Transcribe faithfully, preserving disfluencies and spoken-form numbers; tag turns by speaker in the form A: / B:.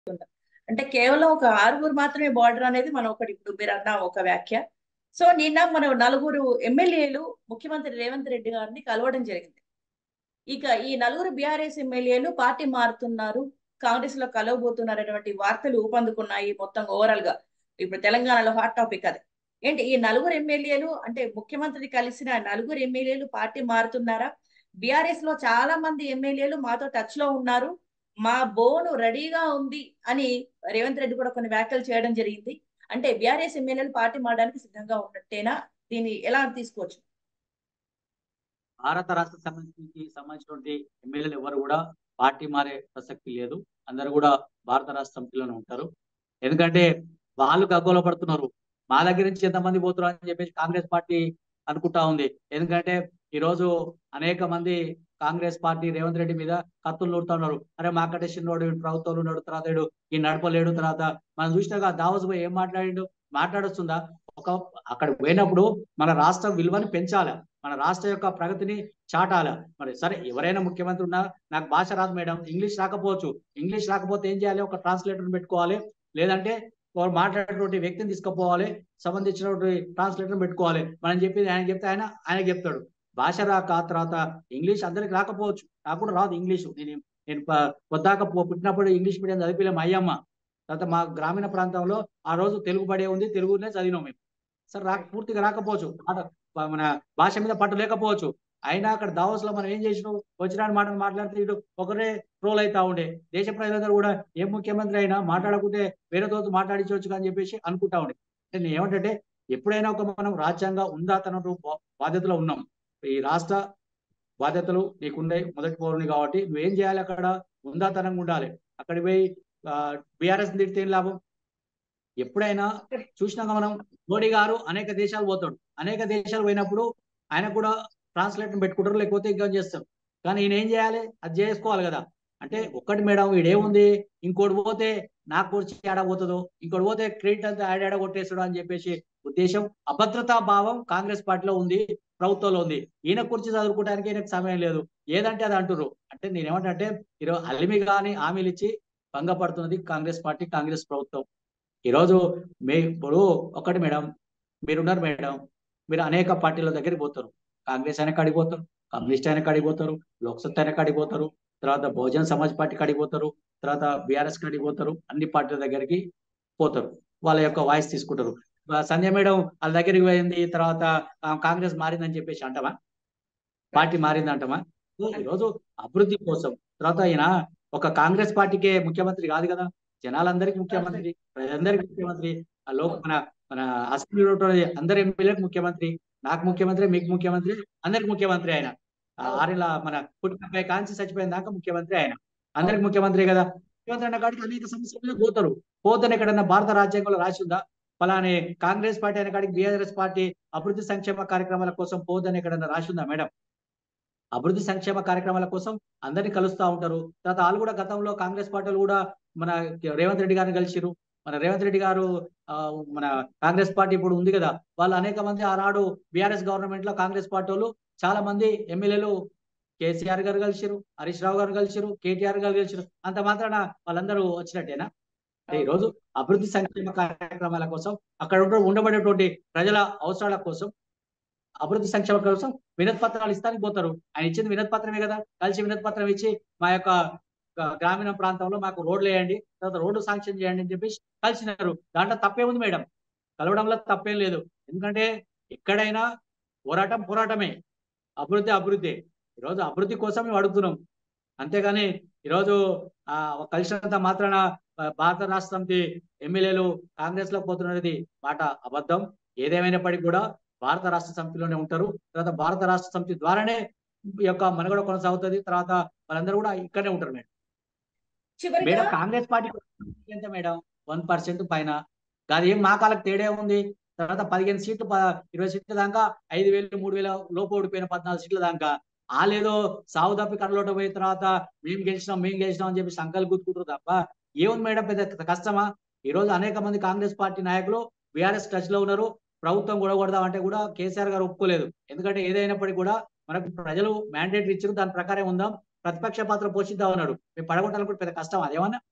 A: అంటే కేవలం ఒక ఆరుగురు మాత్రమే బార్డర్ అనేది మనం ఒకటి ఇప్పుడు మీరు అన్న ఒక వ్యాఖ్య. సో నిన్న మన నలుగురు ఎమ్మెల్యేలు ముఖ్యమంత్రి రేవంత్ రెడ్డి గారిని కలవడం జరిగింది. ఇక ఈ నలుగురు బీఆర్ఎస్ ఎమ్మెల్యేలు పార్టీ మారుతున్నారు, కాంగ్రెస్ లో కలవబోతున్నారు అనేటువంటి వార్తలు ఊపందుకున్నాయి. మొత్తం ఓవరాల్ గా ఇప్పుడు తెలంగాణలో హాట్ టాపిక్ అది. ఏంటి ఈ నలుగురు ఎమ్మెల్యేలు అంటే ముఖ్యమంత్రి కలిసిన నలుగురు ఎమ్మెల్యేలు పార్టీ మారుతున్నారా? బీఆర్ఎస్ లో చాలా మంది ఎమ్మెల్యేలు మాతో టచ్ లో ఉన్నారు, మా బోను రెడీగా ఉంది అని రేవంత్ రెడ్డి కూడా కొన్ని వ్యాఖ్యలు చేయడం జరిగింది. అంటే బీఆర్ఎస్ ఎమ్మెల్యేలు పార్టీ మారడానికి సిద్ధంగా ఉన్నట్టేనా? దీన్ని ఎలా తీసుకోవచ్చు?
B: భారత రాష్ట్ర సమితికి సంబంధించినటువంటి ఎమ్మెల్యేలు ఎవరు కూడా పార్టీ మారే ప్రసక్తి లేదు. అందరూ కూడా భారత రాష్ట్ర సమితిలోనే ఉంటారు. ఎందుకంటే వాళ్ళు గగ్గోల పడుతున్నారు, మా దగ్గర నుంచి ఎంతమంది పోతున్నారు అని చెప్పేసి కాంగ్రెస్ పార్టీ అనుకుంటా ఉంది. ఎందుకంటే ఈ రోజు అనేక మంది కాంగ్రెస్ పార్టీ రేవంత్ రెడ్డి మీద కత్తులు నూరుతా ఉన్నారు. అరే మాకంటే చిన్నోడు ప్రభుత్వంలో ఉన్నాడు, తర్వాత వీడు ఈ నడపలేడు, తర్వాత మనం చూసినాక దావోస్ పోయి ఏం మాట్లాడిండు, మాట్లాడొస్తుందా? ఒక అక్కడికి పోయినప్పుడు మన రాష్ట్ర విలువని పెంచాలి, మన రాష్ట్ర యొక్క ప్రగతిని చాటాల. మరి సరే ఎవరైనా ముఖ్యమంత్రి ఉన్నా నాకు భాష రాదు మేడం, ఇంగ్లీష్ రాకపోవచ్చు, ఇంగ్లీష్ రాకపోతే ఏం చేయాలి? ఒక ట్రాన్స్లేటర్ పెట్టుకోవాలి, లేదంటే వారు మాట్లాడేటువంటి వ్యక్తిని తీసుకుపోవాలి, సంబంధించినటువంటి ట్రాన్స్లేటర్ పెట్టుకోవాలి. మనం చెప్పింది ఆయన చెప్తే ఆయన ఆయన చెప్తాడు. భాష రాక తర్వాత ఇంగ్లీష్ అందరికి రాకపోవచ్చు, నాకు కూడా రాదు ఇంగ్లీషు. నేను నేను పొద్దాక పుట్టినప్పుడు ఇంగ్లీష్ మీడియం చదివిలే మా అయ్యమ్మ. తర్వాత మా గ్రామీణ ప్రాంతంలో ఆ రోజు తెలుగు పడే ఉంది, తెలుగునే చదివినాం మేము. సరే రాక పూర్తిగా రాకపోవచ్చు, మన భాష మీద పట్టు లేకపోవచ్చు. అయినా అక్కడ దావోస్ లో మనం ఏం చేసినాం, వచ్చిన మాటలు మాట్లాడితే ఇటు ఒకరే ట్రోల్ అవుతా ఉండే. దేశ ప్రజలందరూ కూడా ఏ ముఖ్యమంత్రి అయినా మాట్లాడకుంటే వేరేతో మాట్లాడించవచ్చు అని చెప్పేసి అనుకుంటా ఉండే. నేను ఏమంటే ఎప్పుడైనా ఒక మనం రాజ్యాంగ ఉందాతన బాధ్యతలో ఉన్నాం. ఈ రాష్ట్ర బాధ్యతలు నీకున్నాయి, మొదటి పౌరుని కాబట్టి నువ్వేం చేయాలి? అక్కడ ఉందాతనంగా ఉండాలి. అక్కడికి పోయి బీఆర్ఎస్ తిడితే ఏం లాభం? ఎప్పుడైనా చూసినాక మనం మోడీ గారు అనేక దేశాలు పోతాడు, అనేక దేశాలు పోయినప్పుడు ఆయన కూడా ట్రాన్స్లేటర్ పెట్టుకుంటారు, లేకపోతే ఇంకా చేస్తారు. కానీ ఈయన ఏం చేయాలి? అది చేసుకోవాలి కదా. అంటే ఒక్కటి మేడం, ఈడేముంది, ఇంకోటి పోతే నాకు కూర్చి ఆడబోతుందో, ఇంకోటి పోతే క్రెడిట్ అంతా ఆడాడ కొట్టేస్తాడు అని చెప్పేసి ఉద్దేశం, అభద్రతా భావం కాంగ్రెస్ పార్టీలో ఉంది, ప్రభుత్వంలో ఉంది. ఈయన కుర్చీ చదువుకోవడానికి ఈయనకు సమయం లేదు, ఏదంటే అది అంటున్నారు. అంటే నేనేమంటే ఈరోజు అల్లిమి కానీ హామీలు ఇచ్చి భంగపడుతున్నది కాంగ్రెస్ పార్టీ, కాంగ్రెస్ ప్రభుత్వం. ఈరోజు మీ ఇప్పుడు ఒకటి మేడం, మీరున్నారు మేడం, మీరు అనేక పార్టీల దగ్గరికి పోతారు, కాంగ్రెస్ అయినా కాడికి పోతారు, కమ్యూనిస్ట్ అయినా కాడికి పోతారు, లోక్సత్ అయినా కాడికి పోతారు, తర్వాత బహుజన్ సమాజ్ పార్టీ కాడికి పోతారు, తర్వాత బీఆర్ఎస్ కాడికి పోతారు, అన్ని పార్టీల దగ్గరికి పోతారు, వాళ్ళ యొక్క వాయిస్ తీసుకుంటారు. సంజయ్ మేడం వాళ్ళ దగ్గరికి పోయింది, తర్వాత కాంగ్రెస్ మారిందని చెప్పేసి అంటామా? పార్టీ మారింది అంటామా? ఈరోజు అభివృద్ధి కోసం తర్వాత ఈయన ఒక కాంగ్రెస్ పార్టీకే ముఖ్యమంత్రి కాదు కదా, జనాలందరికీ ముఖ్యమంత్రి, ప్రజలందరికీ ముఖ్యమంత్రి. లోక్ మన మన అసెంబ్లీ అందరి ఎమ్మెల్యేలకు ముఖ్యమంత్రి, నాకు ముఖ్యమంత్రి, మీకు ముఖ్యమంత్రి, అందరికి ముఖ్యమంత్రి ఆయన. ఆరిలా మన పుట్టినపై కాంచి చచ్చిపోయిన దాకా ముఖ్యమంత్రి ఆయన, అందరికి ముఖ్యమంత్రి కదా. ముఖ్యమంత్రి అన్న కాడికి అనేక సమస్యలు పోతారు. పోతేనే ఎక్కడన్నా భారత రాజ్యాంగంలో రాసి ఉందా ఫలానే కాంగ్రెస్ పార్టీ అనే కాడికి బీఆర్ఎస్ పార్టీ అభివృద్ధి సంక్షేమ కార్యక్రమాల కోసం పోదని ఎక్కడన్నా రాసి ఉందా మేడం? అభివృద్ధి సంక్షేమ కార్యక్రమాల కోసం అందరినీ కలుస్తూ ఉంటారు. తర్వాత వాళ్ళు కూడా గతంలో కాంగ్రెస్ పార్టీలు కూడా మన రేవంత్ రెడ్డి గారిని కలిసిరు. మన రేవంత్ రెడ్డి గారు మన కాంగ్రెస్ పార్టీ ఇప్పుడు ఉంది కదా, వాళ్ళు అనేక మంది ఆనాడు బీఆర్ఎస్ గవర్నమెంట్ లో కాంగ్రెస్ పార్టీ వాళ్ళు చాలా మంది ఎమ్మెల్యేలు కేసీఆర్ గారు కలిసిరు, హరీష్ రావు గారు కలిసిరు, కేటీఆర్ గారు కలిసిరు. అంత మాత్రాన వాళ్ళందరూ వచ్చినట్టేనా? అంటే ఈ రోజు అభివృద్ధి సంక్షేమ కార్యక్రమాల కోసం అక్కడ ఉండబడేటువంటి ప్రజల అవసరాల కోసం, అభివృద్ధి సంక్షేమ కోసం వినతి పత్రాలు ఇస్తానికి పోతారు. ఆయన ఇచ్చింది వినతి పత్రమే కదా, కలిసి వినతి పత్రం ఇచ్చి మా యొక్క గ్రామీణ ప్రాంతంలో మాకు రోడ్లు వేయండి, తర్వాత రోడ్డు శాంక్షన్ చేయండి అని చెప్పేసి కలిసినారు. దాంట్లో తప్పే ఉంది మేడం, కలవడంలో తప్పేం లేదు. ఎందుకంటే ఎక్కడైనా పోరాటం పోరాటమే, అభివృద్ధి అభివృద్ధి. ఈరోజు అభివృద్ధి కోసం మేము అడుగుతున్నాం, అంతేగాని ఈరోజు ఆ కలిసినంత మాత్రాన భారత రాష్ట్ర సమితి ఎమ్మెల్యేలు కాంగ్రెస్ లో పోతున్నది మాట అబద్ధం. ఏదేమైనప్పటికీ కూడా భారత రాష్ట్ర సమితిలోనే ఉంటారు. తర్వాత భారత రాష్ట్ర సమితి ద్వారానే ఈ యొక్క మనుగడ కొనసాగుతుంది. తర్వాత వాళ్ళందరూ కూడా ఇక్కడనే ఉంటారు మేడం. మేడం కాంగ్రెస్ పార్టీ ఎంత మేడం, వన్ పర్సెంట్ పైన కాదు, ఏం మా కాలకు తేడా ఉంది. తర్వాత పదిహేను సీట్లు ఇరవై సీట్ల దాకా ఐదు వేలు మూడు వేల లోపు ఓడిపోయిన పద్నాలుగు సీట్ల దాకా వాళ్ళేదో సాగు తప్పి కడలోట పోయిన తర్వాత మేము గెలిచినాం మేము గెలిచినాం అని చెప్పి సంకలు గుర్తుకుంటారు తప్ప ఏముంది మేడం, పెద్ద కష్టమా? ఈ రోజు అనేక మంది కాంగ్రెస్ పార్టీ నాయకులు బీఆర్ఎస్ టచ్ లో ఉన్నారు. ప్రభుత్వం గొడవడదాం అంటే కూడా కేసీఆర్ గారు ఒప్పుకోలేదు. ఎందుకంటే ఏదైనప్పటికీ కూడా మనకు ప్రజలు మ్యాండేట్ ఇచ్చారు, దాని ప్రకారం ఉందాం, ప్రతిపక్ష పాత్ర పోషిద్దాం అన్నాడు. మేము పడగొట్టాలనుకుంటే పెద్ద కష్టం అదేమన్నా?